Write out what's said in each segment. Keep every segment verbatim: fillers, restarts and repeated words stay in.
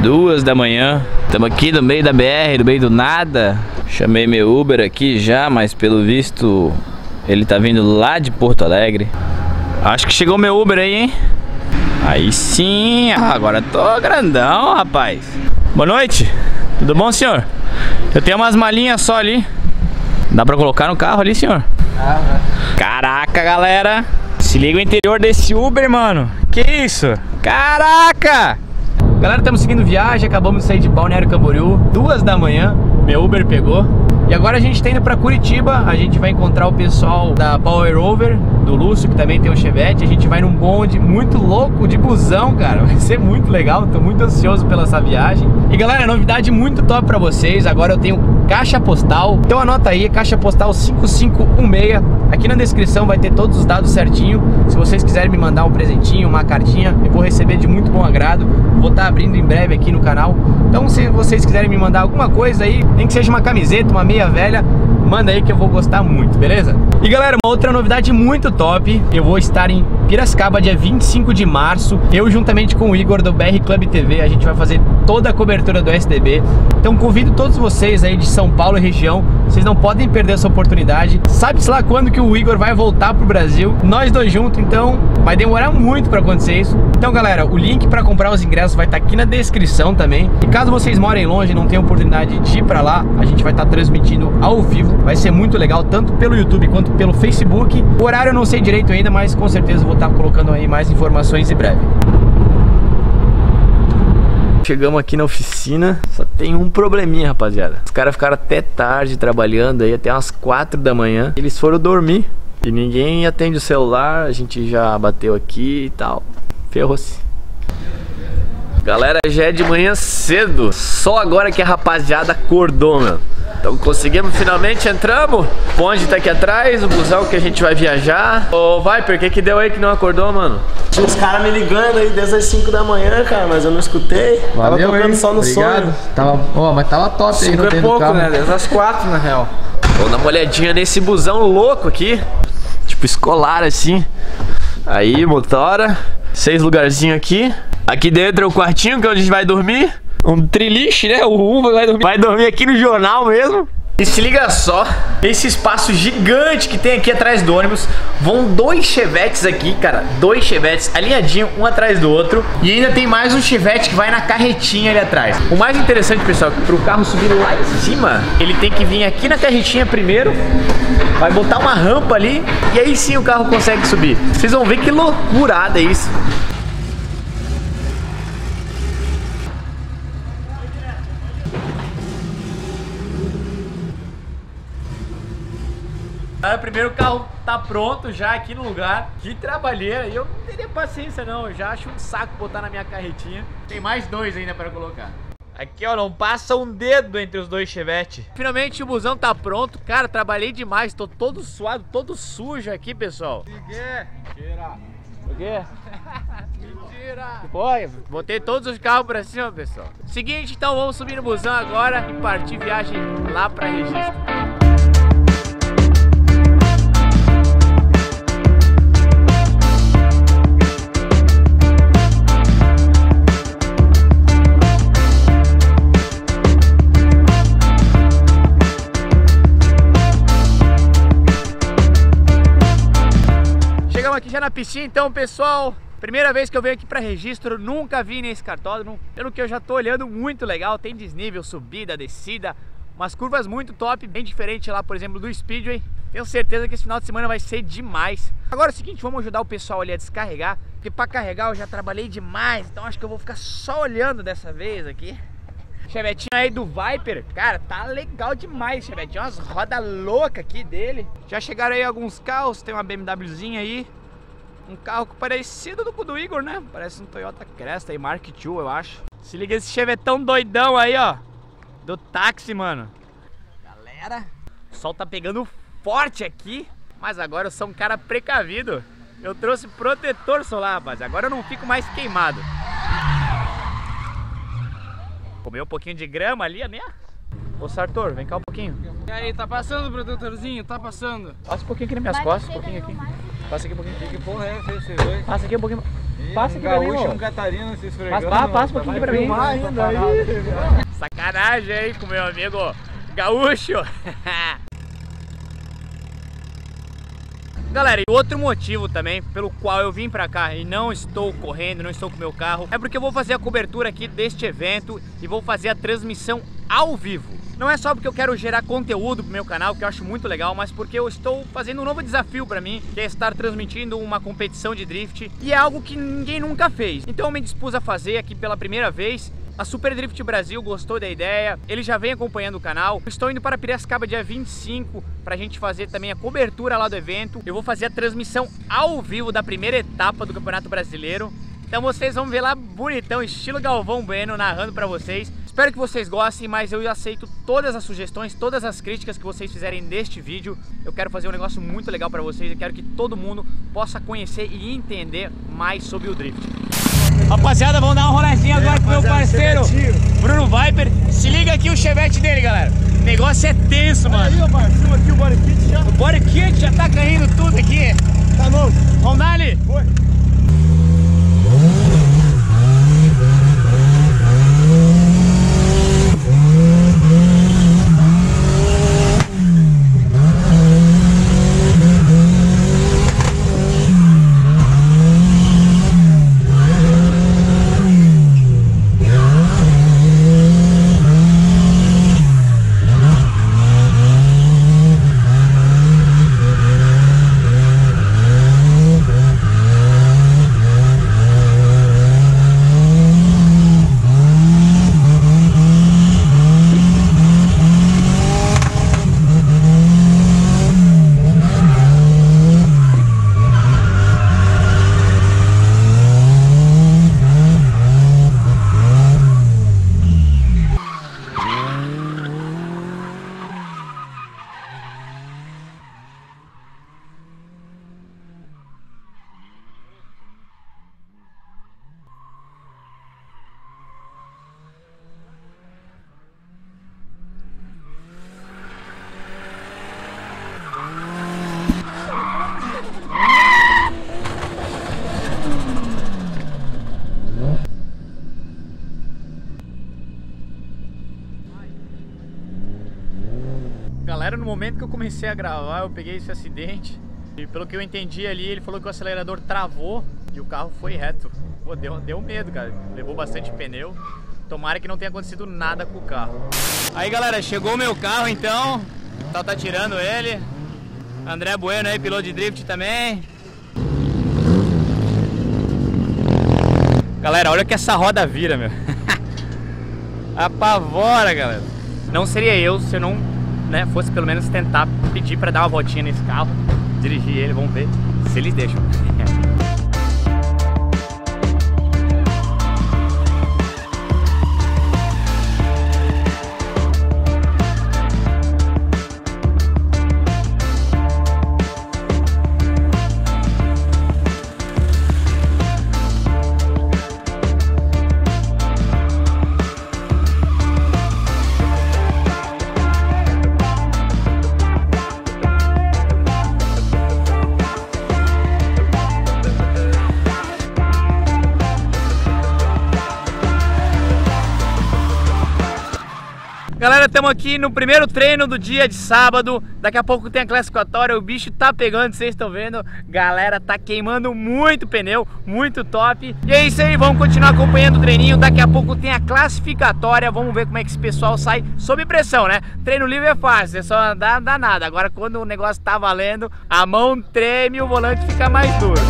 Duas da manhã. Estamos aqui no meio da B R, no meio do nada. Chamei meu Uber aqui já, mas pelo visto ele tá vindo lá de Porto Alegre. Acho que chegou meu Uber aí, hein? Aí sim, agora tô grandão, rapaz. Boa noite, tudo bom, senhor? Eu tenho umas malinhas só ali. Dá pra colocar no carro ali, senhor? Ah, caraca, galera. Se liga o interior desse Uber, mano. Que isso? Caraca! Galera, estamos seguindo viagem. Acabamos de sair de Balneário Camboriú, duas da manhã. Meu Uber pegou. E agora a gente tá indo pra Curitiba. A gente vai encontrar o pessoal da Power Rover, do Lúcio, que também tem um Chevette. A gente vai num bonde muito louco de busão, cara. Vai ser muito legal, tô muito ansioso pela essa viagem. E galera, novidade muito top pra vocês. Agora eu tenho caixa postal. Então anota aí, caixa postal cinco cinco um seis. Aqui na descrição vai ter todos os dados certinho. Se vocês quiserem me mandar um presentinho, uma cartinha, eu vou receber de muito bom agrado. Vou estar abrindo em breve aqui no canal. Então se vocês quiserem me mandar alguma coisa aí, nem que seja uma camiseta, uma meia velha, manda aí que eu vou gostar muito, beleza? E galera, uma outra novidade muito top. Eu vou estar em Piracicaba dia vinte e cinco de março. Eu juntamente com o Igor do B R Club T V, a gente vai fazer toda a cobertura do S D B. Então convido todos vocês aí de São Paulo e região. Vocês não podem perder essa oportunidade. Sabe-se lá quando que o Igor vai voltar pro Brasil. Nós dois juntos, então vai demorar muito pra acontecer isso. Então galera, o link pra comprar os ingressos vai estar aqui na descrição também. E caso vocês morem longe e não tenham oportunidade de ir pra lá, a gente vai estar transmitindo ao vivo. Vai ser muito legal, tanto pelo YouTube quanto pelo Facebook. O horário eu não sei direito ainda, mas com certeza vou estar colocando aí mais informações em breve. Chegamos aqui na oficina, só tem um probleminha, rapaziada. Os caras ficaram até tarde trabalhando aí, até umas quatro da manhã. Eles foram dormir e ninguém atende o celular. A gente já bateu aqui e tal. Ferrou-se. Galera, já é de manhã cedo. Só agora que a rapaziada acordou, meu. Então conseguimos, finalmente entramos. O bonde tá aqui atrás, o busão que a gente vai viajar. Ô Viper, o que que deu aí que não acordou, mano? Tinha os caras me ligando aí desde as cinco da manhã, cara, mas eu não escutei. Valeu, tava tocando só no obrigado. sonho. Tava, oh, mas tava top aí, não é tem pouco, carro. né? Desde as quatro, na real. Vou dar uma olhadinha nesse busão louco aqui. Tipo escolar assim. Aí, motora. Seis lugarzinhos aqui. Aqui dentro é o quartinho que é onde a gente vai dormir. Um triliche, né? O um vai dormir. Vai dormir aqui no jornal mesmo. E se liga só, esse espaço gigante que tem aqui atrás do ônibus. Vão dois Chevetes aqui, cara. Dois Chevetes alinhadinho, um atrás do outro. E ainda tem mais um Chevette que vai na carretinha ali atrás. O mais interessante, pessoal, é que pro carro subir lá em cima, ele tem que vir aqui na carretinha primeiro. Vai botar uma rampa ali e aí sim o carro consegue subir. Vocês vão ver que loucurada é isso. Cara, primeiro o carro tá pronto já aqui no lugar. Que trabalheira. E eu não teria paciência não. Eu já acho um saco botar na minha carretinha. Tem mais dois ainda para colocar. Aqui, ó, não passa um dedo entre os dois Chevette. Finalmente o busão tá pronto. Cara, trabalhei demais. Tô todo suado, todo sujo aqui, pessoal. Mentira. O quê? Mentira. Pô, botei todos os carros pra cima, pessoal. Seguinte, então vamos subir no busão agora e partir viagem lá pra Registro. Aqui já na piscina, então pessoal, primeira vez que eu venho aqui para Registro, nunca vi nesse cartódromo. Pelo que eu já tô olhando, muito legal, tem desnível, subida, descida, umas curvas muito top, bem diferente lá, por exemplo, do Speedway. Tenho certeza que esse final de semana vai ser demais. Agora é o seguinte, vamos ajudar o pessoal ali a descarregar, porque para carregar eu já trabalhei demais, então acho que eu vou ficar só olhando dessa vez aqui. Chevetinho aí do Viper, cara, tá legal demais, Chevetinho, umas rodas loucas aqui dele. Já chegaram aí alguns carros, tem uma BMWzinha aí. Um carro parecido com o do Igor, né? Parece um Toyota Cresta aí, Mark dois, eu acho. Se liga esse Chevetão doidão aí, ó. Do táxi, mano. Galera, o sol tá pegando forte aqui. Mas agora eu sou um cara precavido. Eu trouxe protetor solar, rapaz. Agora eu não fico mais queimado. Comeu um pouquinho de grama ali, né? Ô Sartor, vem cá um pouquinho. E aí, tá passando, protetorzinho? Tá passando. Passa um pouquinho aqui nas minhas costas, um pouquinho aqui. Passa aqui um pouquinho. Que porra é essa? Passa aqui um pouquinho. Passa aqui pra mim, Gaúcho, ó. um catarino se esfregando. Mas passa, passa um pouquinho aqui pra mim. Ainda aí. Sacanagem aí com meu amigo Gaúcho. Galera, e outro motivo também pelo qual eu vim pra cá e não estou correndo, não estou com meu carro, é porque eu vou fazer a cobertura aqui deste evento e vou fazer a transmissão ao vivo. Não é só porque eu quero gerar conteúdo pro meu canal, que eu acho muito legal, mas porque eu estou fazendo um novo desafio pra mim, que é estar transmitindo uma competição de drift, e é algo que ninguém nunca fez. Então eu me dispus a fazer aqui pela primeira vez. A Super Drift Brasil gostou da ideia, ele já vem acompanhando o canal. Eu estou indo para Piracicaba dia vinte e cinco para a gente fazer também a cobertura lá do evento. Eu vou fazer a transmissão ao vivo da primeira etapa do Campeonato Brasileiro. Então vocês vão ver lá bonitão, estilo Galvão Bueno, narrando para vocês. Espero que vocês gostem, mas eu aceito todas as sugestões, todas as críticas que vocês fizerem neste vídeo. Eu quero fazer um negócio muito legal para vocês, eu quero que todo mundo possa conhecer e entender mais sobre o drift. Rapaziada, vamos dar uma roladinha agora pro meu parceiro Bruno Viper. Se liga aqui o chevette dele, galera. O negócio é tenso, mano. Aí, ó, parceiro, aqui o body kit já. O body kit já tá caindo tudo aqui. Tá novo. Vamos dar ali? Foi. Galera, no momento que eu comecei a gravar, eu peguei esse acidente e pelo que eu entendi ali, ele falou que o acelerador travou e o carro foi reto. Pô, deu, deu medo, cara. Levou bastante pneu. Tomara que não tenha acontecido nada com o carro. Aí, galera, chegou o meu carro, então. O tal tá tirando ele. André Bueno aí, piloto de drift também. Galera, olha que essa roda vira, meu. Apavora, galera. Não seria eu se eu não, né, fosse pelo menos tentar pedir pra dar uma voltinha nesse carro, dirigir ele, vamos ver se eles deixam. Galera, estamos aqui no primeiro treino do dia de sábado. Daqui a pouco tem a classificatória, o bicho tá pegando, vocês estão vendo. Galera, tá queimando muito pneu, muito top. E é isso aí, vamos continuar acompanhando o treininho. Daqui a pouco tem a classificatória, vamos ver como é que esse pessoal sai sob pressão, né? Treino livre é fácil, é só andar, não dá nada. Agora quando o negócio tá valendo, a mão treme e o volante fica mais duro.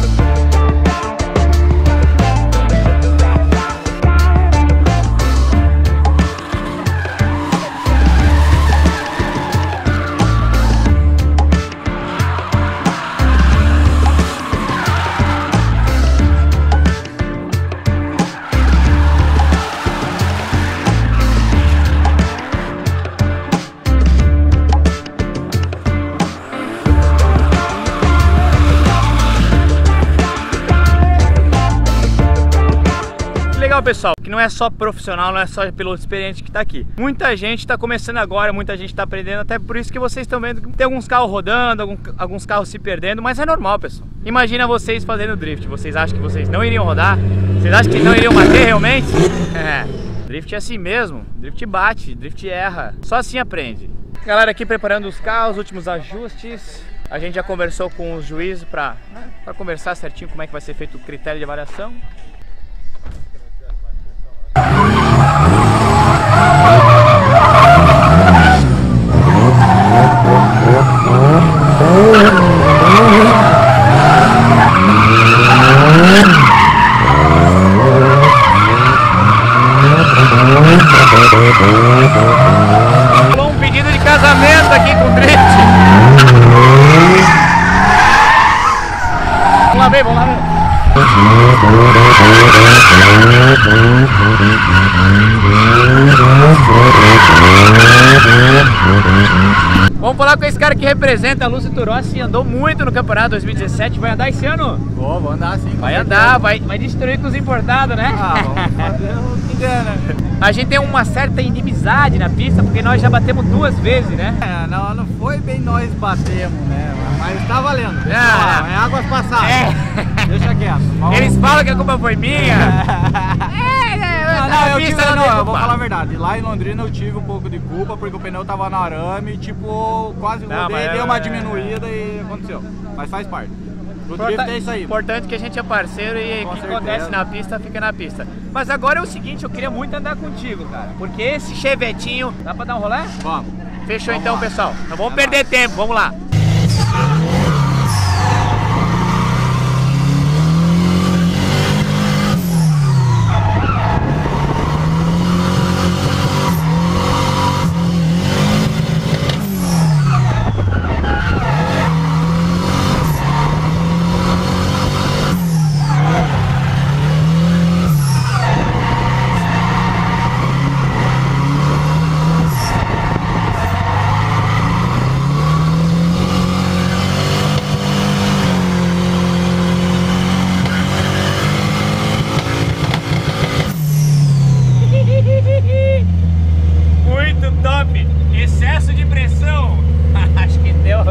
legal, pessoal, que não é só profissional, não é só piloto experiente que tá aqui. Muita gente tá começando agora, muita gente tá aprendendo, até por isso que vocês estão vendo que tem alguns carros rodando, algum, alguns carros se perdendo, mas é normal, pessoal. Imagina vocês fazendo drift, vocês acham que vocês não iriam rodar? Vocês acham que não iriam bater realmente? É, drift é assim mesmo, drift bate, drift erra, só assim aprende. Galera aqui preparando os carros, últimos ajustes. A gente já conversou com os juízes para para conversar certinho como é que vai ser feito o critério de avaliação. Rolou um pedido de casamento aqui com o drift. Vamos lá ver, vamos lá ver. Vamos falar com esse cara que representa a Lúcio Turossi, andou muito no campeonato dois mil e dezessete, vai andar esse ano? Vou, vou andar sim. Vai andar, vai, vai destruir com os importados, né? Ah, vamos fazer o que der, né? A gente tem uma certa inimizade na pista, porque nós já batemos duas vezes, né? É, não, não foi bem nós batemos, né? Mas tá valendo. É, ah, é águas passadas. É. Deixa quieto. Vamos. Eles falam que a culpa foi minha. É, é, Não, não, eu, tive, não, não, eu vou falar a verdade. Lá em Londrina eu tive um pouco de culpa, porque o pneu tava no arame, tipo, quase rodei, deu uma diminuída e aconteceu. Mas faz parte. O drift é isso aí. Importante que a gente é parceiro e o que acontece na pista, fica na pista. Mas agora é o seguinte, eu queria muito andar contigo, cara. Porque esse chevetinho... Dá pra dar um rolê? Vamos. Fechou vamos então, lá. pessoal. Não vamos É perder nóis. tempo, vamos lá. Muito top! Excesso de pressão! Acho que deu.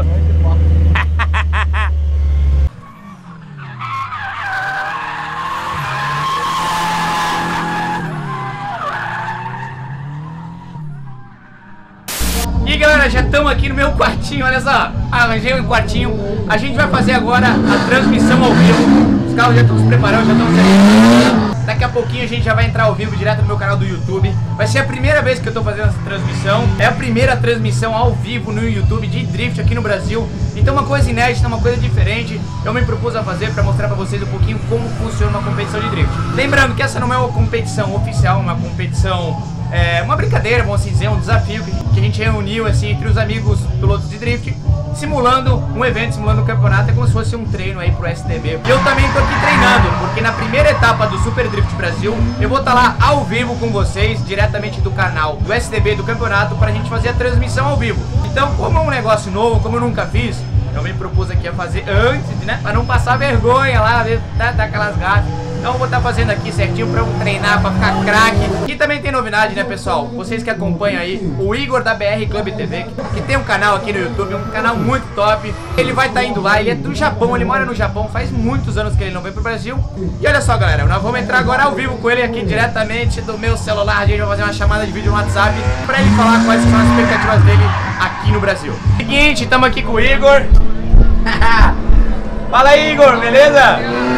E galera, já estamos aqui no meu quartinho, olha só. Arranjei um quartinho. A gente vai fazer agora a transmissão ao vivo. Os carros já estão se preparando, já estão se... Daqui a pouquinho a gente já vai entrar ao vivo direto no meu canal do YouTube. Vai ser a primeira vez que eu tô fazendo essa transmissão. É a primeira transmissão ao vivo no YouTube de drift aqui no Brasil. Então uma coisa inédita, uma coisa diferente. Eu me propus a fazer para mostrar para vocês um pouquinho como funciona uma competição de drift. Lembrando que essa não é uma competição oficial, uma competição... É uma brincadeira, vamos assim dizer, um desafio que a gente reuniu assim entre os amigos pilotos de drift, simulando um evento, simulando um campeonato, é como se fosse um treino aí pro S D B. E eu também tô aqui treinando, porque na primeira etapa do Super Drift Brasil, eu vou estar lá ao vivo com vocês, diretamente do canal do S D B do campeonato, pra gente fazer a transmissão ao vivo. Então, como é um negócio novo, como eu nunca fiz, eu me propus aqui a fazer antes, né, pra não passar vergonha lá, dar aquelas gafas. Então eu vou estar fazendo aqui certinho pra eu treinar, pra ficar craque. E também tem novidade, né, pessoal? Vocês que acompanham aí o Igor da B R Club T V, que tem um canal aqui no YouTube, um canal muito top. Ele vai estar indo lá, ele é do Japão, ele mora no Japão, faz muitos anos que ele não vem pro Brasil. E olha só, galera, nós vamos entrar agora ao vivo com ele aqui diretamente do meu celular. A gente vai fazer uma chamada de vídeo no WhatsApp pra ele falar quais são as expectativas dele aqui no Brasil. Seguinte, estamos aqui com o Igor. Fala aí, Igor, beleza?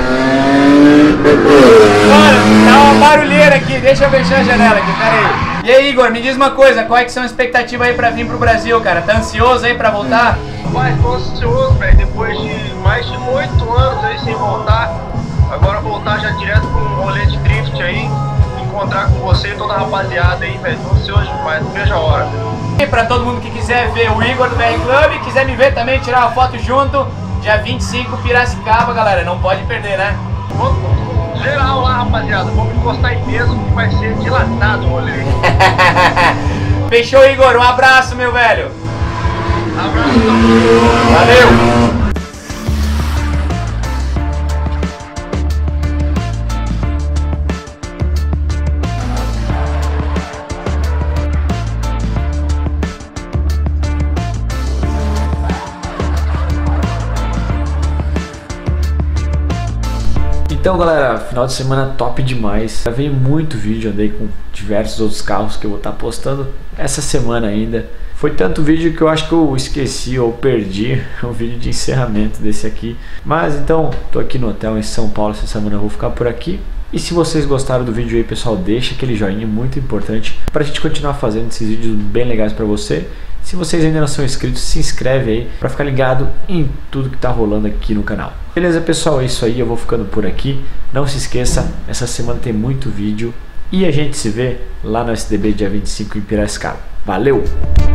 Mano, tá uma barulheira aqui, deixa eu fechar a janela aqui, pera aí. E aí, Igor, me diz uma coisa, qual é que são as expectativas aí pra vir pro Brasil, cara? Tá ansioso aí pra voltar? Rapaz, tô ansioso, velho, depois de mais de oito anos aí sem voltar. Agora voltar já direto com um rolê de drift aí, encontrar com você e toda a rapaziada aí, velho. Tô ansioso demais, não vejo a hora. E pra todo mundo que quiser ver o Igor do B R Club, quiser me ver também, tirar uma foto junto, dia vinte e cinco, Piracicaba, galera, não pode perder, né? Vamos geral lá, rapaziada, vamos encostar em peso que vai ser dilatado o rolê. Fechou, Igor, um abraço, meu velho. Abraço. Valeu. Então galera, final de semana top demais. Gravei muito vídeo, andei com diversos outros carros que eu vou estar postando essa semana ainda. Foi tanto vídeo que eu acho que eu esqueci ou perdi o vídeo de encerramento desse aqui. Mas então, tô aqui no hotel em São Paulo essa semana, eu vou ficar por aqui. E se vocês gostaram do vídeo aí, pessoal, deixa aquele joinha muito importante pra gente continuar fazendo esses vídeos bem legais pra você. Se vocês ainda não são inscritos, se inscreve aí pra ficar ligado em tudo que tá rolando aqui no canal. Beleza, pessoal? É isso aí, eu vou ficando por aqui. Não se esqueça, essa semana tem muito vídeo e a gente se vê lá no S D B dia vinte e cinco em Piracicaba. Valeu!